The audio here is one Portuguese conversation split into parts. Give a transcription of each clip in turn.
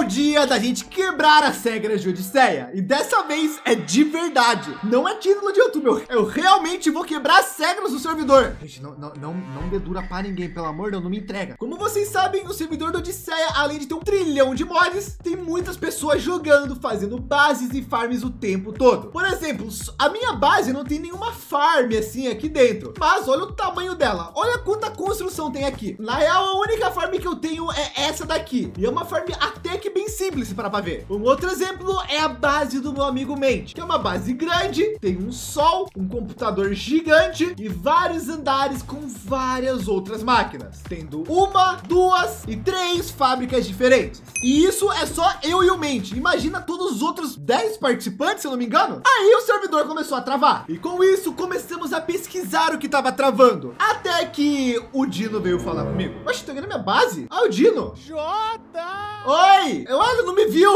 o dia da gente quebrar as regras de Odisseia. E dessa vez é de verdade. Não é título de YouTube. Eu realmente vou quebrar as regras do servidor. Gente, não dedura pra ninguém, pelo amor de Deus, não me entrega. Como vocês sabem, o servidor do Odisseia, além de ter 1 trilhão de mods, tem muitas pessoas jogando, fazendo bases e farms o tempo todo. Por exemplo, a minha base não tem nenhuma farm assim aqui dentro, mas olha o tamanho dela. Olha quanta construção tem aqui. Na real, a única farm que eu tenho é essa daqui. E é uma farm até que bem simples, se parar pra ver. Um outro exemplo é a base do meu amigo Mente, que é uma base grande, tem um sol, um computador gigante e vários andares com várias outras máquinas, tendo 1, 2 e 3 fábricas diferentes. E isso é só eu e o Mente. Imagina todos os outros 10 participantes, se eu não me engano. Aí o servidor começou a travar. E com isso, começamos a pesquisar o que estava travando. Até que o Dino veio falar comigo. Oxe, tá vendo minha base? Ah, o Dino. Jota! Oi! Olha, não me viu.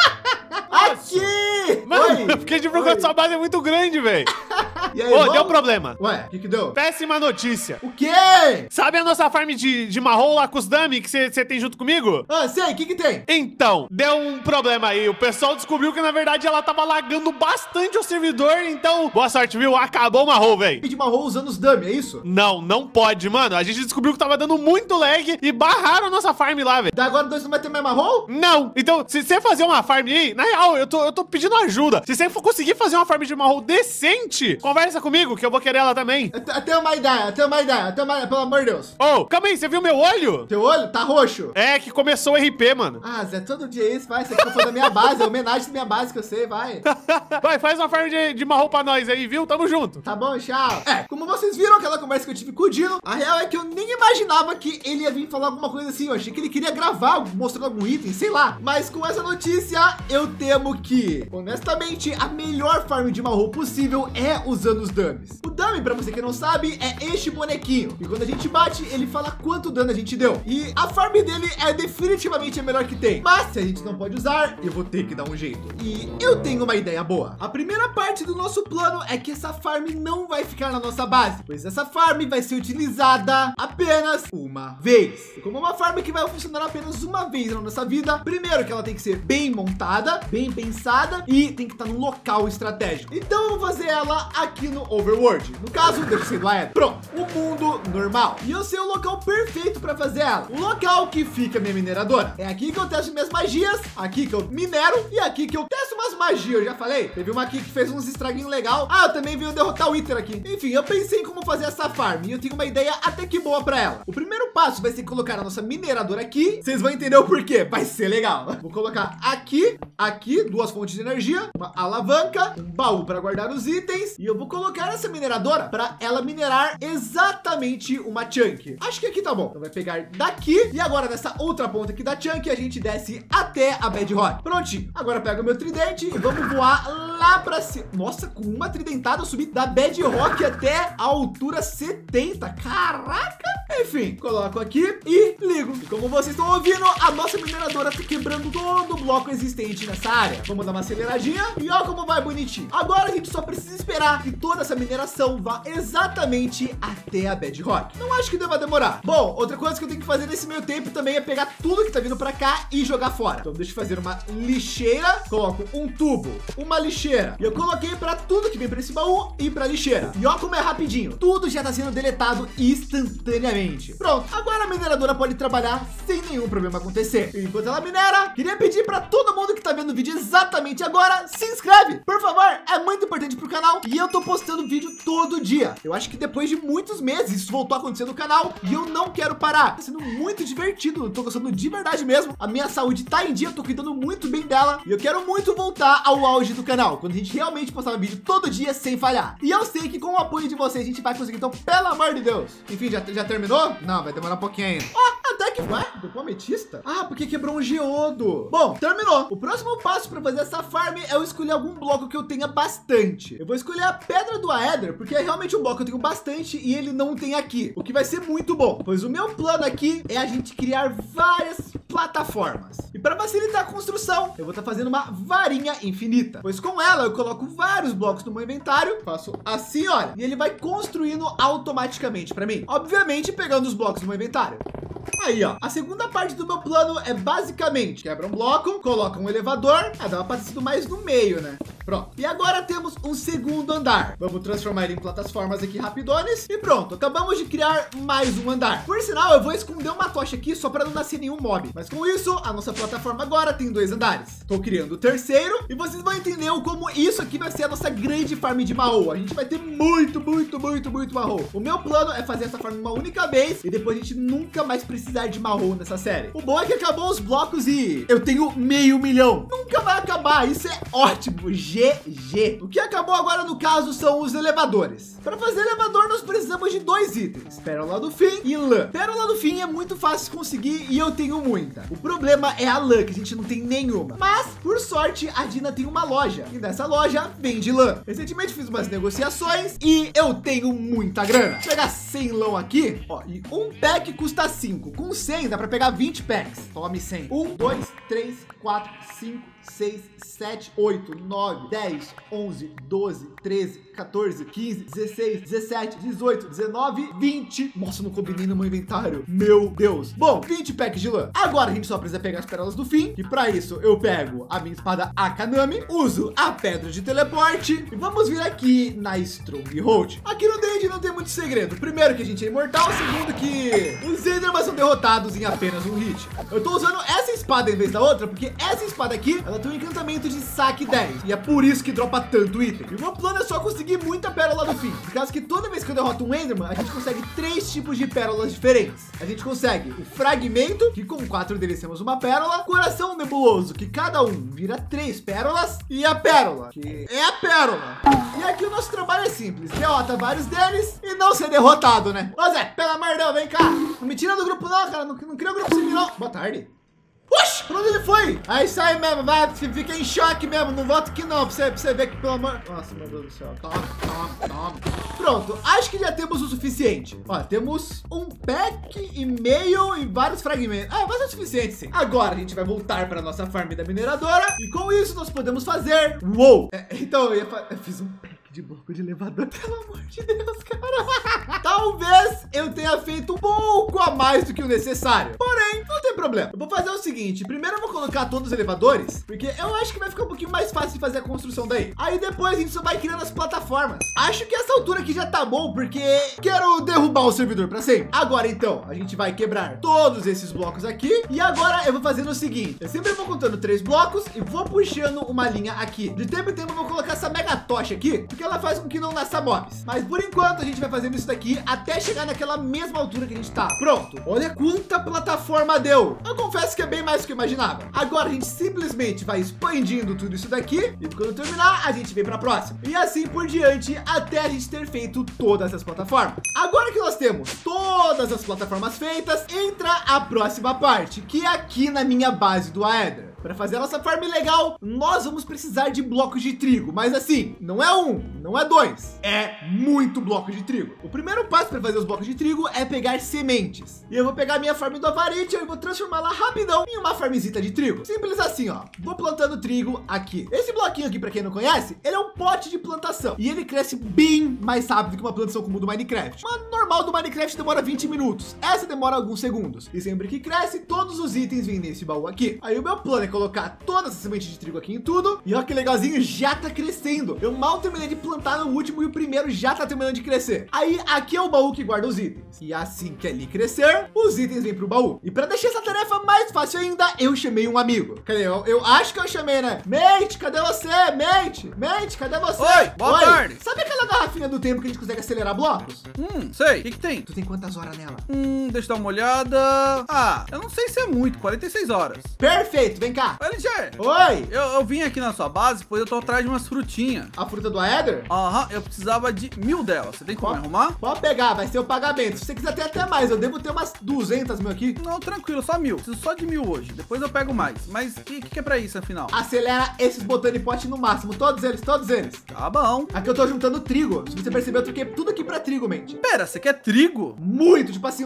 Aqui! Mano, Oi. eu fiquei de procura que sua base é muito grande, velho. E aí, Ô, irmão? deu problema. Ué, o que deu? Péssima notícia. O quê? Sabe a nossa farm de marrom lá com os dummy que você tem junto comigo? Ah, sei, o que tem? Então, deu um problema aí. O pessoal descobriu que, na verdade, ela tava lagando bastante o servidor. Então, boa sorte, viu? Acabou o marrom, velho. De marrom usando os dummy, é isso? Não pode, mano. A gente descobriu que tava dando muito lag e barraram a nossa farm lá, velho. Da agora nós não vai ter mais marrom? Não. Então, se você fazer uma farm aí, na real, eu tô pedindo ajuda. Se você for conseguir fazer uma farm de marrom decente, conversa comigo que eu vou querer ela também. Eu tenho uma ideia, pelo amor de Deus. Ô, calma aí, você viu meu olho? Teu olho tá roxo. É, que começou o RP, mano. Ah, Zé, todo dia isso, vai. Você ficou falando da minha base, é homenagem da minha base que eu sei, vai. Vai, faz uma farm de marrom pra nós aí, viu? Tamo junto. Tá bom, tchau. É, como vocês viram aquela conversa que eu tive com o Dino, a real é que eu nem imaginava que ele ia vir falar alguma coisa assim. Eu achei que ele queria gravar, mostrando algum item, sei lá. Mas com essa notícia, eu temo que, honestamente, a melhor farm de marrom possível é usando os dummies. O dummy, pra você que não sabe, é este bonequinho. E quando a gente bate, ele fala quanto dano a gente deu. E a farm dele é definitivamente a melhor que tem. Mas se a gente não pode usar, eu vou ter que dar um jeito. E eu tenho uma ideia boa. A primeira parte do nosso plano é que essa farm não vai ficar na nossa base, pois essa farm vai ser utilizada apenas uma vez. E como uma farm que vai funcionar apenas uma vez na nossa vida, primeiro que ela tem que ser bem montada, bem pensada e tem que estar num local estratégico. Então eu vou fazer ela aqui no Overworld. No caso, deixa eu ser do Aed. Pronto, o mundo normal. E eu sei o local perfeito para fazer ela. O local que fica minha mineradora. É aqui que eu testo minhas magias, aqui que eu minero e aqui que eu testo umas magias. Eu já falei, teve uma aqui que fez uns estraguinhos legal. Ah, eu também venho derrotar o Wither aqui. Enfim, eu pensei em como fazer essa farm e eu tenho uma ideia até que boa para ela. O primeiro passo vai ser colocar a nossa mineradora aqui. Vocês vão entender o porquê. Vai ser legal. Vou colocar aqui, duas fontes de energia, uma alavanca, um baú para guardar os itens e eu vou colocar essa mineradora para ela minerar exatamente uma chunk. Acho que aqui tá bom. Então vai pegar daqui e agora nessa outra ponta aqui da chunk a gente desce até a bedrock. Prontinho. Agora pega o meu tridente e vamos voar lá para cima. Nossa, com uma tridentada eu subi da bedrock até a altura 70. Caraca! Enfim, coloco aqui e ligo. E como vocês estão ouvindo, a nossa mineradora tá quebrando todo o bloco existente nessa área. Vamos dar uma aceleradinha e olha como vai bonitinho. Agora a gente só precisa esperar que toda essa mineração vá exatamente até a bedrock. Não acho que deva demorar. Bom, outra coisa que eu tenho que fazer nesse meio tempo também é pegar tudo que tá vindo para cá e jogar fora. Então deixa eu fazer uma lixeira, coloco um tubo, uma lixeira e eu coloquei para tudo que vem para esse baú e para lixeira. E olha como é rapidinho. Tudo já tá sendo deletado instantaneamente. Pronto, agora a mineradora pode trabalhar sem nenhum problema acontecer. E enquanto ela minera, queria pedir para todo mundo que tá vendo o vídeo exatamente agora, se inscreve, por favor, é muito importante pro canal e eu tô postando vídeo todo dia. Eu acho que depois de muitos meses isso voltou a acontecer no canal e eu não quero parar. Tá sendo muito divertido, eu tô gostando de verdade mesmo. A minha saúde tá em dia, eu tô cuidando muito bem dela e eu quero muito voltar ao auge do canal, quando a gente realmente postava vídeo todo dia sem falhar. E eu sei que com o apoio de vocês a gente vai conseguir, então pelo amor de Deus. Enfim, já terminou? Não, vai demorar um pouquinho ainda. Ó, até que vai, do ametista? Ah, porque quebrou um geodo. Bom, terminou. O próximo passo para fazer essa farm é eu escolher algum bloco que eu tenha bastante. Eu vou escolher a pedra do Aether, porque é realmente um bloco que eu tenho bastante e ele não tem aqui, o que vai ser muito bom, pois o meu plano aqui é a gente criar várias plataformas. E para facilitar a construção, eu vou estar fazendo uma varinha infinita, pois com ela eu coloco vários blocos no meu inventário, faço assim, olha, e ele vai construindo automaticamente para mim, obviamente pegando os blocos do meu inventário. Aí, ó, a segunda parte do meu plano é basicamente quebra um bloco, coloca um elevador, dá uma aparecido mais no meio, né? Pronto. E agora temos um segundo andar. Vamos transformar ele em plataformas aqui rapidones. E pronto, acabamos de criar mais um andar. Por sinal, eu vou esconder uma tocha aqui só para não nascer nenhum mob. Mas com isso, a nossa plataforma agora tem 2 andares. Estou criando o terceiro e vocês vão entender como isso aqui vai ser a nossa grande farm de Mahou. A gente vai ter muito Mahou. O meu plano é fazer essa farm uma única vez e depois a gente nunca mais precisar de Mahou nessa série. O bom é que acabou os blocos e eu tenho 500 mil. Nunca vai acabar. Isso é ótimo. GG. O que acabou agora no caso são os elevadores. Para fazer elevador nós precisamos de 2 itens, pérola do fim e lã. Pérola do fim é muito fácil de conseguir e eu tenho muita. O problema é a lã, que a gente não tem nenhuma. Mas por sorte a Dina tem uma loja e nessa loja vende lã. Recentemente fiz umas negociações e eu tenho muita grana. Vou pegar 100 lã aqui, ó, e um pack custa 5. Com 100 dá para pegar 20 packs. Tome 100. 1, 2, 3, 4, 5, 6, 7, 8, 9, 10, 11, 12, 13, 14, 15, 16, 17, 18, 19, 20. Nossa, não combinei no meu inventário. Meu Deus. Bom, 20 packs de lã. Agora a gente só precisa pegar as pérolas do fim. E para isso eu pego a minha espada Akanami, uso a pedra de teleporte e vamos vir aqui na Stronghold. Aqui no Dade não tem muito segredo. Primeiro que a gente é imortal. Segundo que os Enderman são derrotados em apenas um hit. Eu tô usando essa espada em vez da outra porque essa espada aqui, ela tem um encantamento de saque 10. E é por isso que dropa tanto item. E o meu plano é só conseguir muita pérola do fim. Por causa que toda vez que eu derroto um Enderman, a gente consegue 3 tipos de pérolas diferentes. A gente consegue o fragmento, que com 4 deles temos uma pérola. Coração nebuloso, que cada um vira 3 pérolas. E a pérola, que é a pérola. E aqui o nosso trabalho é simples. Derrota vários deles e não ser derrotado, né? Ô Zé, pelo amor de Deus, vem cá. Não me tira do grupo não, cara. Não cria o grupo sem mim não. Boa tarde. Oxi, pra onde ele foi? Aí sai mesmo, vai, fica em choque mesmo, não volta aqui não, pra você ver que pelo amor... Nossa, meu Deus do céu, toma. Pronto, acho que já temos o suficiente. Ó, temos um pack e meio e vários fragmentos. Mas é o suficiente sim. Agora a gente vai voltar para a nossa farm da mineradora e com isso nós podemos fazer... Uou! Então eu fiz um pack de bloco de elevador, pelo amor de Deus, cara. Talvez eu tenha feito um pouco a mais do que o necessário. Porém, não tem problema. Eu vou fazer o seguinte. Primeiro eu vou colocar todos os elevadores, porque eu acho que vai ficar um pouquinho mais fácil de fazer a construção daí. Aí depois a gente só vai criando as plataformas. Acho que essa altura aqui já tá bom, porque quero derrubar o servidor para sempre. Agora então, a gente vai quebrar todos esses blocos aqui. E agora eu vou fazendo o seguinte. Eu sempre vou contando 3 blocos e vou puxando uma linha aqui. De tempo em tempo eu vou colocar essa mega tocha aqui, porque ela faz com que não nasça mobs. Mas por enquanto a gente vai fazendo isso daqui até chegar naquela mesma altura que a gente tá. Pronto. Olha quanta plataforma deu. Eu confesso que é bem mais do que eu imaginava. Agora a gente simplesmente vai expandindo tudo isso daqui e quando terminar a gente vem para a próxima. E assim por diante até a gente ter feito todas as plataformas. Agora que nós temos todas as plataformas feitas, entra a próxima parte, que é aqui na minha base do Aether. Para fazer a nossa farm legal, nós vamos precisar de blocos de trigo. Mas assim, não é 1, não é 2, é muito bloco de trigo. O primeiro passo para fazer os blocos de trigo é pegar sementes. E eu vou pegar a minha farm do Avarite e vou transformá-la rapidão em uma farmzita de trigo. Simples assim, ó. Vou plantando trigo aqui. Esse bloquinho aqui, para quem não conhece, ele é um pote de plantação. E ele cresce bem mais rápido que uma plantação comum do Minecraft. Uma normal do Minecraft demora 20 minutos. Essa demora alguns segundos. E sempre que cresce, todos os itens vêm nesse baú aqui. Aí o meu plano é colocar toda essa semente de trigo aqui em tudo. E olha que legalzinho, já tá crescendo. Eu mal terminei de plantar no último e o primeiro já tá terminando de crescer. Aí aqui é o baú que guarda os itens. E assim que ali crescer, os itens vêm pro baú. E para deixar essa tarefa mais fácil ainda, eu chamei um amigo. Cadê? Eu acho que eu chamei, né? Mate, cadê você? Mate, cadê você? Oi, boa tarde. Sabe aquela garrafinha do tempo que a gente consegue acelerar blocos? Sei. O que tem? Tu tem quantas horas nela? Deixa eu dar uma olhada. Eu não sei se é muito, 46 horas. Perfeito, vem cá. LG. Oi. Eu vim aqui na sua base, pois eu tô atrás de umas frutinhas. A fruta do Aether? Eu precisava de 1000 delas. Você tem como arrumar? Pode pegar, vai ser o pagamento. Se você quiser ter até mais, eu devo ter umas 200 mil aqui. Não, tranquilo, só 1000. Preciso só de 1000 hoje. Depois eu pego mais. Mas o que é pra isso, afinal? Acelera esses botanipotes no máximo. Todos eles. Tá bom. Aqui eu tô juntando trigo. Se você perceber, eu troquei tudo aqui pra trigo, mente. Pera, você quer trigo? Muito, tipo assim, uns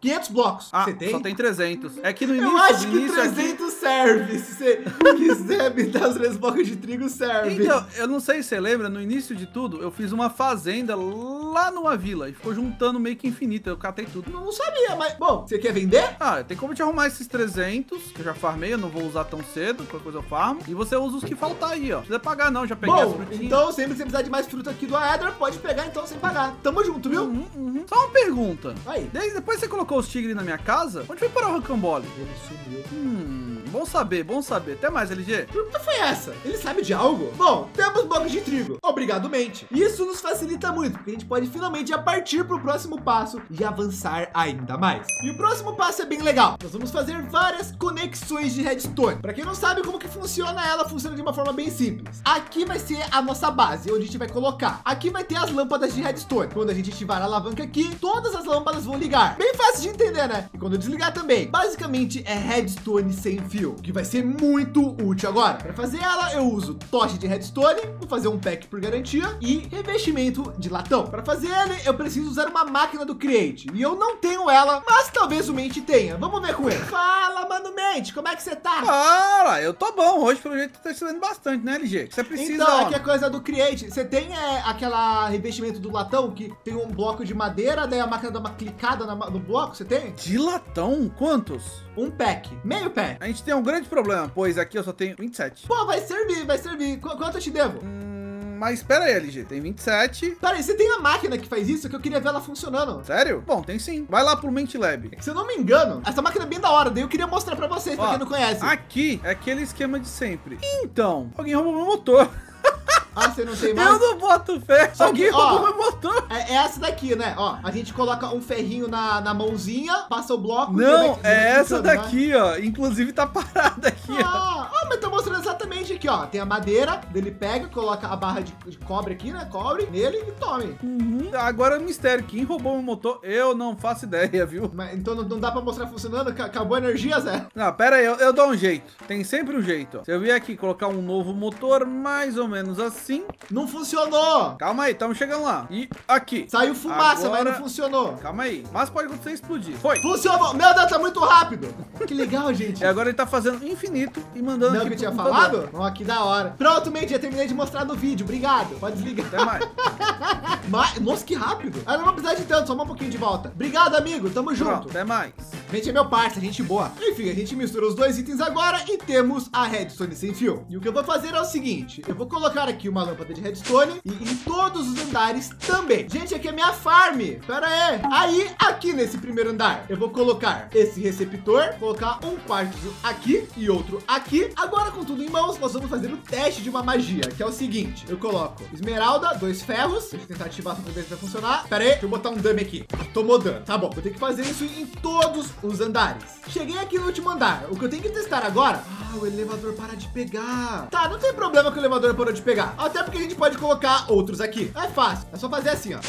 500 blocos. Ah, Você tem? só tem 300. É que no início... Eu acho no que início 300 serve. Se você quiser me dar os 3 blocos de trigo, serve. Então, eu não sei se você lembra, no início de tudo, eu fiz uma fazenda lá numa vila e ficou juntando meio que infinito. Eu catei tudo. Não sabia, mas... Bom, você quer vender? Ah, tem como te arrumar esses 300, que eu já farmei, eu não vou usar tão cedo, qualquer coisa eu farmo. E você usa os que faltar aí, ó. Não precisa pagar não, já peguei as Bom, frutinhas. então sempre que você precisar de mais fruta aqui do Aether, pode pegar então sem pagar. Tamo junto, viu? Só uma pergunta. Aí. Depois que você colocou os tigres na minha casa, onde foi parar o rocambole? Ele sumiu. Bom saber, bom saber. Até mais, LG. Que pergunta foi essa? Ele sabe de algo? Bom, temos blocos de trigo. Obrigado, mente. Isso nos facilita muito, porque a gente pode finalmente já partir para o próximo passo e avançar ainda mais. E o próximo passo é bem legal. Nós vamos fazer várias conexões de redstone. Para quem não sabe como que funciona, ela funciona de uma forma bem simples. Aqui vai ser a nossa base, onde a gente vai colocar. Aqui vai ter as lâmpadas de redstone. Quando a gente ativar a alavanca aqui, todas as lâmpadas vão ligar. Bem fácil de entender, né? E quando eu desligar também. Basicamente é redstone sem fio, que vai ser muito útil agora. Para fazer ela, eu uso tocha de redstone, vou fazer um pack por garantia e revestimento de latão. Para fazer ele, eu preciso usar uma máquina do Create e eu não tenho ela, mas talvez o Mente tenha. Vamos ver com ele. Fala, mano, Mente, como é que você tá? Fala, eu tô bom. Hoje, pelo jeito, tá estudando bastante, né, LG? Você precisa, Então, ó. aqui é coisa do Create. Você tem aquela revestimento do latão que tem um bloco de madeira, daí a máquina dá uma clicada no bloco, você tem? De latão? Quantos? Um pack, meio pack. A gente tem um grande problema, pois aqui eu só tenho 27. Pô, vai servir, vai servir. Quanto eu te devo? Mas espera aí, LG, tem 27. Peraí, você tem a máquina que faz isso que eu queria ver ela funcionando. Sério? Bom, tem sim. Vai lá pro Mente Lab. Se eu não me engano, essa máquina é bem da hora, daí eu queria mostrar pra vocês, pra Ó, quem não conhece. Aqui é aquele esquema de sempre. Então, alguém roubou meu motor. Ah, você não tem mais? Eu não boto fé. Só que, Alguém ó, roubou meu motor. É essa daqui, né? Ó, a gente coloca um ferrinho na mãozinha, passa o bloco. Não, e é essa funciona, né? daqui, ó. Inclusive tá parada aqui, ó. Mas tô mostrando exatamente aqui, ó. Tem a madeira, dele pega, coloca a barra de cobre aqui, né? Cobre nele e tome. Agora é um mistério. Quem roubou meu motor? Eu não faço ideia, viu? Mas, então não dá pra mostrar funcionando? Acabou a energia, Zé? Não, pera aí, eu dou um jeito. Tem sempre um jeito, ó. Se eu vier aqui colocar um novo motor, mais ou menos assim. Não funcionou. Calma aí, estamos chegando lá. E aqui. Saiu fumaça, Agora... mas não funcionou. Calma aí. Mas pode acontecer explodir. Foi. Funcionou. Meu Deus, tá muito rápido. Que legal, gente. E agora ele tá fazendo infinito e mandando Não, aqui que eu tinha pro computador. falado? Ó, que da hora. Pronto, Mente, já terminei de mostrar no vídeo. Obrigado. Pode desligar. Até mais. Nossa, que rápido. Eu não vou precisar de tanto, só um pouquinho de volta. Obrigado, amigo. Tamo junto. Pronto, até mais. Mente é meu parceiro, gente boa. Enfim, a gente mistura os dois itens agora e temos a redstone sem fio. E o que eu vou fazer é o seguinte. Eu vou colocar aqui uma lâmpada de redstone e em todos os andares também. Gente, aqui é minha farm. Pera aí. Aí, aqui nesse primeiro andar, eu vou colocar esse receptor, colocar um quartzo aqui e outro aqui. Agora, com tudo em mãos, nós vamos fazer o teste de uma magia, que é o seguinte. Eu coloco esmeralda, 2 ferros. Deixa eu tentar ativar para ver se vai funcionar. Pera aí, deixa eu botar um dummy aqui. Tomou dano. Tá bom, vou ter que fazer isso em todos os andares. Cheguei aqui no último andar. O que eu tenho que testar agora... Ah, o elevador para de pegar. Tá, não tem problema que o elevador parou de pegar. Até porque a gente pode colocar outros aqui. É fácil. É só fazer assim, ó.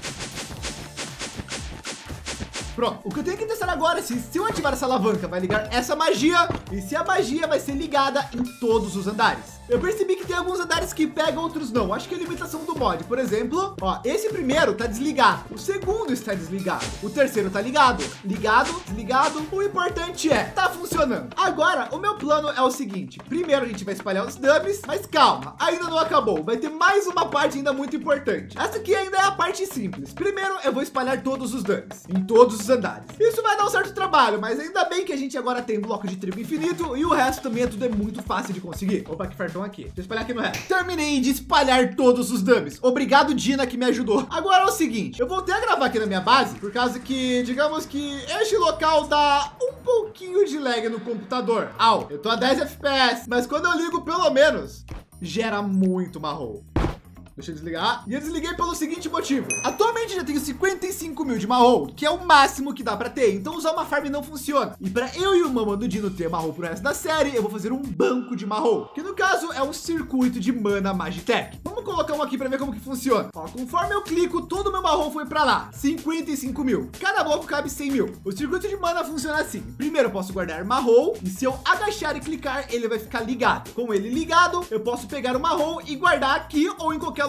Pronto, o que eu tenho que testar agora é se eu ativar essa alavanca, vai ligar essa magia e se a magia vai ser ligada em todos os andares. Eu percebi que tem alguns andares que pegam, outros não. Acho que é a limitação do mod. Por exemplo, ó, esse primeiro tá desligado. O segundo está desligado. O terceiro tá ligado. Ligado, desligado. O importante é, tá funcionando. Agora, o meu plano é o seguinte. Primeiro a gente vai espalhar os dummies, mas calma, ainda não acabou. Vai ter mais uma parte ainda muito importante. Essa aqui ainda é a parte simples. Primeiro eu vou espalhar todos os dummies em todos os andares. Isso vai dar um certo trabalho, mas ainda bem que a gente agora tem bloco de trigo infinito e o resto também tudo é muito fácil de conseguir. Opa, que fartão aqui. Deixa eu espalhar aqui no resto. Terminei de espalhar todos os dummies. Obrigado, Dina, que me ajudou. Agora é o seguinte, eu voltei a gravar aqui na minha base, por causa que, digamos que este local dá um pouquinho de lag no computador. Au, eu tô a 10 FPS, mas quando eu ligo, pelo menos, gera muito marrom. Deixa eu desligar. E eu desliguei pelo seguinte motivo. Atualmente já tenho 55 mil de marrom, que é o máximo que dá para ter. Então usar uma farm não funciona. E para eu e o Mamando Dino ter marrom pro resto da série, eu vou fazer um banco de marrom, que no caso é um circuito de mana Magitech. Vamos colocar um aqui para ver como que funciona. Ó, conforme eu clico, todo o meu marrom foi para lá. 55 mil. Cada bloco cabe 100 mil. O circuito de mana funciona assim. Primeiro eu posso guardar marrom e se eu agachar e clicar, ele vai ficar ligado. Com ele ligado, eu posso pegar o marrom e guardar aqui ou em qualquer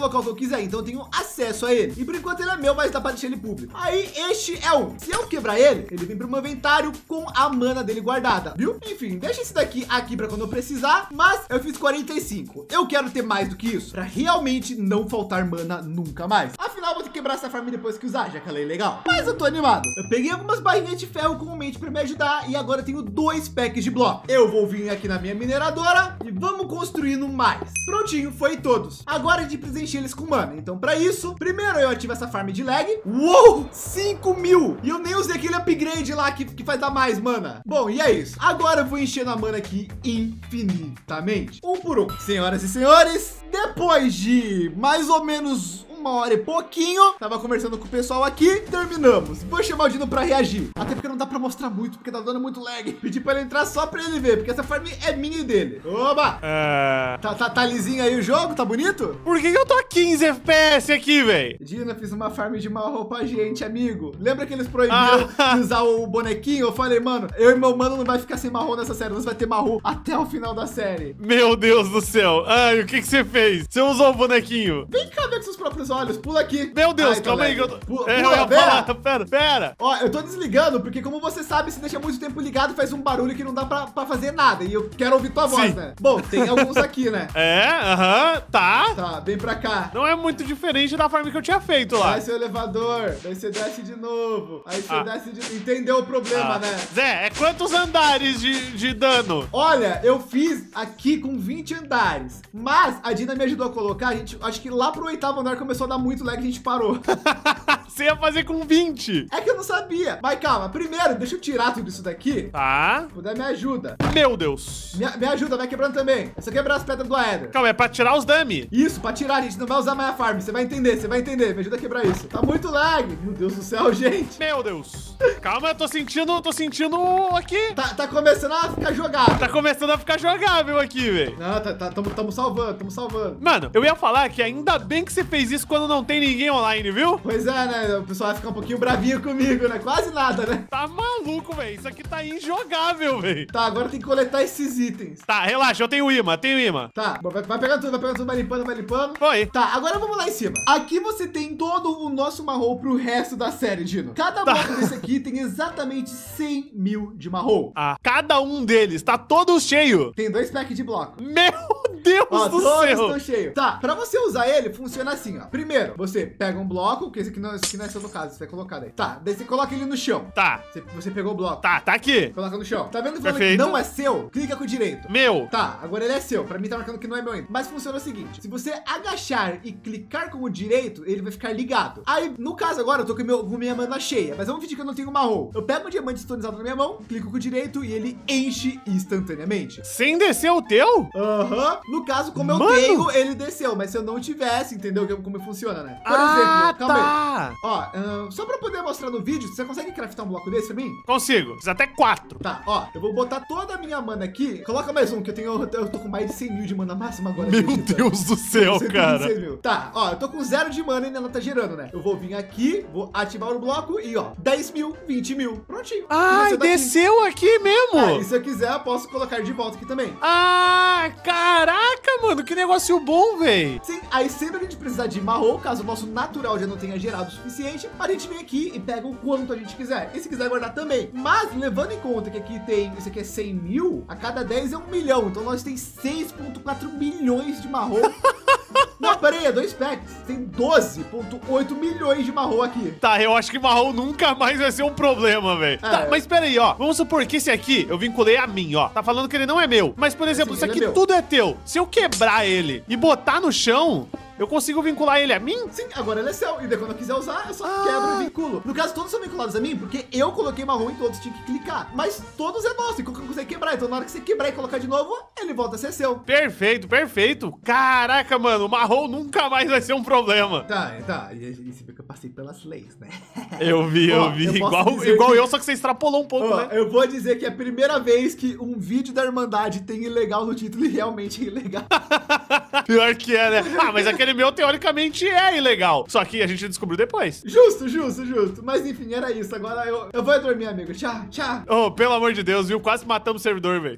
local que eu quiser, então eu tenho acesso a ele. E por enquanto ele é meu, mas dá pra deixar ele público. Aí este é um. Se eu quebrar ele vem pro meu inventário com a mana dele guardada, viu? Enfim, deixa esse daqui aqui pra quando eu precisar, mas eu fiz 45. Eu quero ter mais do que isso, pra realmente não faltar mana nunca mais. Afinal, vou ter que quebrar essa farm depois que usar, já que ela é legal. Mas eu tô animado. Eu peguei algumas barrinhas de ferro comumente pra me ajudar e agora eu tenho 2 packs de bloco. Eu vou vir aqui na minha mineradora e vamos construindo mais. Prontinho, foi todos. Agora a gente precisa encher eles com mana. Então, pra isso, primeiro eu ativo essa farm de lag. Uou! 5.000! E eu nem usei aquele upgrade lá que faz dar mais mana. Bom, e é isso. Agora eu vou enchendo a mana aqui infinitamente. Um por um. Senhoras e senhores, depois de mais ou menos 1h e pouquinho, tava conversando com o pessoal aqui, terminamos. Vou chamar o Dino pra reagir, até porque não dá pra mostrar muito, porque tá dando muito lag. Pedi pra ele entrar só pra ele ver, porque essa farm é minha dele. Oba! Tá lisinho aí o jogo? Tá bonito? Por que eu tô a 15 FPS aqui, velho? Dino, fiz uma farm de marrom pra gente, amigo. Lembra que eles proibiram de usar o bonequinho? Eu falei, mano, eu e meu mano não vai ficar sem marrom nessa série, nós vai ter marrom até o final da série. Meu Deus do céu. Ai, o que você fez? Você usou o bonequinho? Vem cá ver com seus próprios olhos, pula aqui. Meu Deus, ai, calma aí. Pula, Pera. Ó, eu tô desligando, porque como você sabe, se deixa muito tempo ligado, faz um barulho que não dá pra fazer nada. E eu quero ouvir tua voz, né? Bom, tem alguns aqui, né? Tá. Tá, vem pra cá. Não é muito diferente da farm que eu tinha feito lá. Vai seu elevador, daí você desce de novo. Aí você desce de... Entendeu o problema, né? Zé, é quantos andares de dano? Olha, eu fiz aqui com 20 andares. Mas a Dina me ajudou a colocar, a gente, acho que lá pro 8º andar começou a dar muito lag e a gente parou. Você ia fazer com 20. É que eu não sabia. Mas calma, primeiro, deixa eu tirar tudo isso daqui. Tá. Puder, me ajuda. Meu Deus. Me ajuda, vai quebrando também. É só quebrar as pedras do Aether. Calma, é pra tirar os dummy. Isso, pra tirar, a gente não vai usar mais a farm. Você vai entender. Me ajuda a quebrar isso. Tá muito lag. Meu Deus do céu, gente. Meu Deus. Calma, eu tô sentindo aqui. Tá começando a ficar jogável. Tá começando a ficar jogável aqui, velho. Não, tamo salvando. Mano, eu ia falar que ainda bem que você fez isso quando não tem ninguém online, viu? Pois é, né? O pessoal vai ficar um pouquinho bravinho comigo, né? Quase nada, né? Tá maluco, velho. Isso aqui tá injogável, velho. Tá, agora tem que coletar esses itens. Tá, relaxa, eu tenho imã. Tá, vai pegando tudo, vai limpando. Foi. Tá, agora vamos lá em cima. Aqui você tem todo o nosso marrom pro resto da série, Dino. Cada bloco desse aqui tem exatamente 100.000 de marrom. Cada um deles tá todo cheio. Tem 2 packs de bloco. Meu Deus do todos céu. estão cheios. Tá, pra você usar ele, funciona assim, ó. Primeiro, você pega um bloco, que esse aqui não é seu no caso, você vai colocar aí. Tá, daí você coloca ele no chão. Tá. Você pegou o bloco. Tá aqui. Coloca no chão. Tá vendo que falando que Perfeito. não é seu? Clica com o direito. Meu. Tá, agora ele é seu. Pra mim tá marcando que não é meu ainda. Mas funciona o seguinte. Se você agachar e clicar com o direito, ele vai ficar ligado. Aí, no caso agora, eu tô com minha mana cheia. Mas vamos fingir que eu não tenho marrom. Eu pego um diamante estonizado na minha mão, clico com o direito e ele enche instantaneamente. Sem descer o teu? No caso, como Mano. eu tenho, ele desceu. Mas se eu não tivesse, entendeu como funciona, né? Por exemplo, calma aí. Ó, só pra poder mostrar no vídeo, você consegue craftar um bloco desse pra mim? Consigo. Fiz até 4. Tá, ó, eu vou botar toda a minha mana aqui. Coloca mais um, que eu tô com mais de 100.000 de mana máxima agora. Meu acredita? Deus do céu, 126 cara. mil. Tá, ó, eu tô com 0 de mana e ainda ela tá gerando, né? Eu vou vir aqui, vou ativar o bloco e, ó, 10.000, 20.000. Prontinho. Ai, desceu aqui mesmo. E se eu quiser, eu posso colocar de volta aqui também. Caraca, mano, que negócio bom, velho. Sim, aí sempre que a gente precisar de marrom, caso o nosso natural já não tenha gerado o suficiente, a gente vem aqui e pega o quanto a gente quiser. E se quiser guardar também. Mas, levando em conta que aqui tem, isso aqui é 100.000, a cada 10 é 1 milhão. Então nós tem 6,4 milhões de marrom. Não, peraí, é 2 packs. Tem 12,8 milhões de marrom aqui. Tá, eu acho que marrom nunca mais vai ser um problema, velho. Tá, mas peraí, ó. Vamos supor que esse aqui eu vinculei a mim, ó. Tá falando que ele não é meu. Mas, por exemplo, Assim, isso aqui tudo é teu. Se eu quebrar ele e botar no chão, eu consigo vincular ele a mim? Sim, agora ele é seu. E daí quando eu quiser usar, eu só quebro e vinculo. No caso, todos são vinculados a mim, porque eu coloquei marrom em todos, tinha que clicar. Mas todos é nosso, e qualquer um consegue quebrar. Então na hora que você quebrar e colocar de novo, ele volta a ser seu. Perfeito, perfeito. Caraca, mano, o marrom nunca mais vai ser um problema. Tá. E você viu que eu passei pelas leis, né? Eu vi. Igual eu, só que você extrapolou um pouco, né? Eu vou dizer que é a primeira vez que um vídeo da Irmandade tem ilegal no título e realmente é ilegal. Pior que é, né? Mas aquele meu, teoricamente, é ilegal. Só que a gente descobriu depois. Justo. Mas enfim, era isso. Agora eu vou dormir, amigo. Tchau. Oh, pelo amor de Deus, viu? Quase matamos o servidor, velho.